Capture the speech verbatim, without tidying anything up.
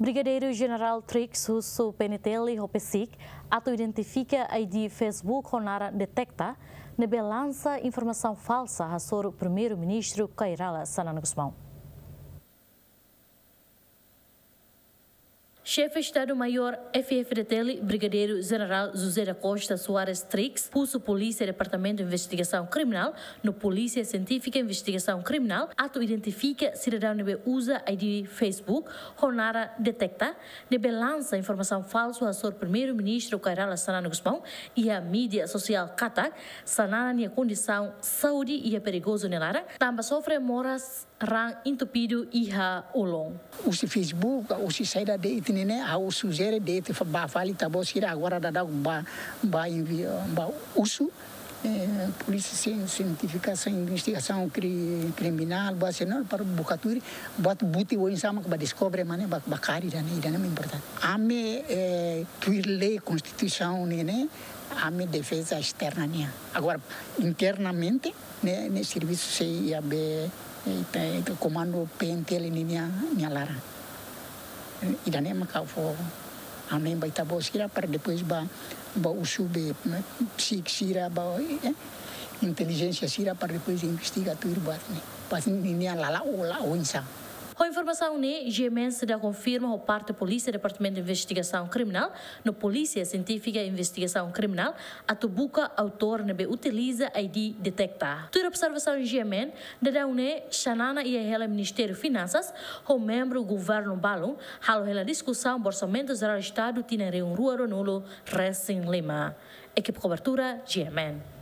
Brigadeiro General Trix Husso Penitelli Hopesic ato identifica a I D Facebook Honara detecta nebe lança informação falsa sobre o primeiro-ministro Kairala Sanana Gusmão. Chefe Estado-Maior F F D T L, Brigadeiro General José da Costa Soares Trix, puso Polícia Departamento de Investigação Criminal no Polícia Científica Investigação Criminal, ato identifica cidadão nebe usa I D Facebook, Honara detecta, nebe lança informação falsa sobre o primeiro-ministro Kairala Sanana Gusmão e a mídia social Katak, Sanana nia condição saúde e é perigoso nelara, também sofre moras rang entupido e ha olong. Usi Facebook, usi saída de itine, a o sugere de ite ba fali tabo sira agora da ba ba ba usu polícia científica investigação criminal basenal para bucaturi buat buti o insama que ba descobre mane ba bakari dan ida não importante. Ame tuile constituição né ame defesa externa né. Agora internamente né ne serviço se ia be o comando P N T L ninya nyalara ida nem macau fo amém vai tá bom sira para depois ba ba usube psik sira ba inteligência sira para depois investigar tudo bat ne pas ninya lala ola onsa. A informação ne G M E se confirma o parte Polícia Departamento de Investigação Criminal no Polícia Científica e Investigação Criminal a tubuca autor nebe utiliza I D detectar. Tua observação G M E de daune Xanana e ela Ministério Finanças o membro governo balon halo ela discussão orçamento geral Estado tinha reunião rua nulo Racing Lima. Equipe cobertura G M E.